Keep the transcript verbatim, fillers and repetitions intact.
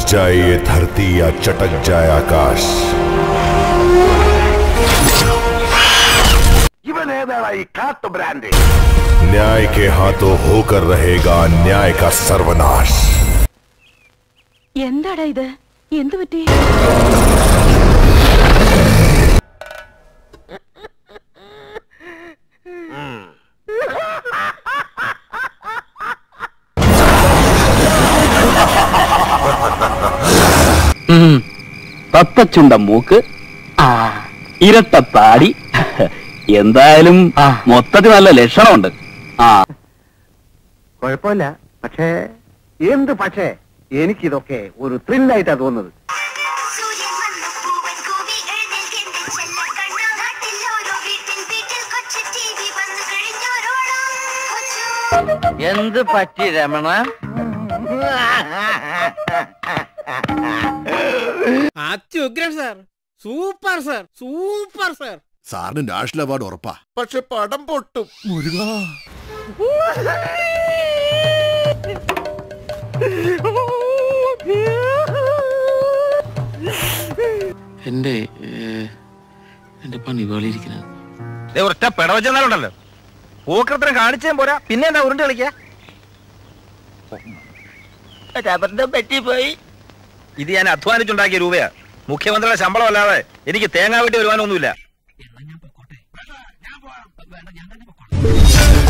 जाए ये धरती या चटक जाए आकाश, न्याय के हाथों होकर रहेगा न्याय का सर्वनाश। എന്താടാ ഇത്? എന്തു പറ്റി? തത്തച്ചുണ്ട മൂക്ക്, ഇരട്ടത്താടി, എന്തായാലും മൊത്തത്തിൽ നല്ല ലക്ഷണമുണ്ട്. ആ കുഴപ്പമില്ല. പക്ഷേ എന്ത് പക്ഷേ എനിക്കിതൊക്കെ ഒരു ത്രില്ലായിട്ടാ തോന്നുന്നത്. എന്ത് പറ്റി രമണ? അത്യുഗ്രൻ sir, super sir, super sir. സാറിന് നാഷണൽ അവാർഡ് ഉറപ്പാ. പക്ഷെ പടം പൊട്ടും. മുരുക എന്റെ എന്റെ പണി വേളിയിരിക്കുന്നത് ഒറ്റ പിടവച്ചെന്നാലുണ്ടല്ലോ. പൂക്കൃത്രം കാണിച്ചേ പോരാ, പിന്നെ എന്താ ഉരുണ്ട് കളിക്കാ? പറ്റിപ്പോയി. ഇത് ഞാൻ അധ്വാനിച്ചുണ്ടാക്കിയ രൂപയാ. മുഖ്യമന്ത്രിയുടെ ശമ്പളം അല്ലാതെ എനിക്ക് തേങ്ങാ വീട്ടി വരുവാനൊന്നുമില്ല.